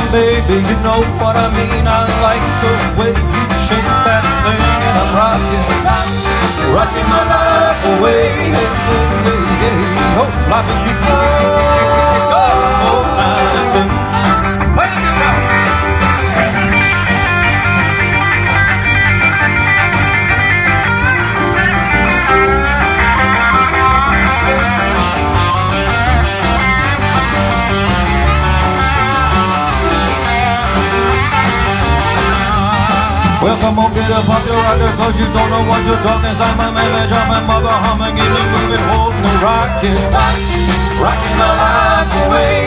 baby, you know what I mean. I like the way you shake that thing, and I'm rocking my life away. Oh, life is you go, oh, life is. Well, come on, get up off your rocker, cause you don't know what you're talking. Simon, man, my mother humming, in it, moving, holding, and rocking, rocking my life away.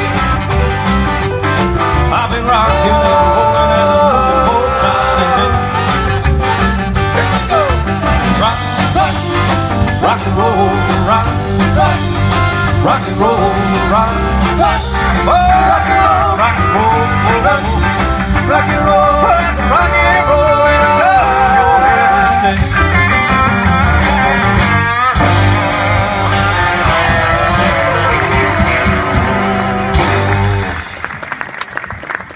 I've been rocking and rolling and moving whole night and here we go. Rock, rock and roll, rock, rock and roll, rock, rock and roll, rock and roll, rock and roll, rock and roll.